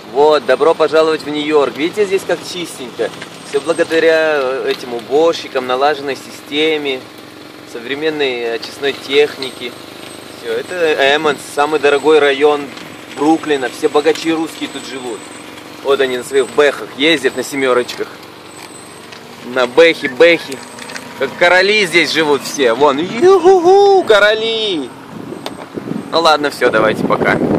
Вот, добро пожаловать в Нью-Йорк. Видите, здесь как чистенько. Все благодаря этим уборщикам, налаженной системе, современной очистной технике. Все, это Эммонс, самый дорогой район Бруклина. Все богачи русские тут живут. Вот они на своих бэхах ездят, на семерочках. На бэхи. Как короли здесь живут все. Вон, ю-ху-ху, короли. Ну ладно, все, давайте, пока.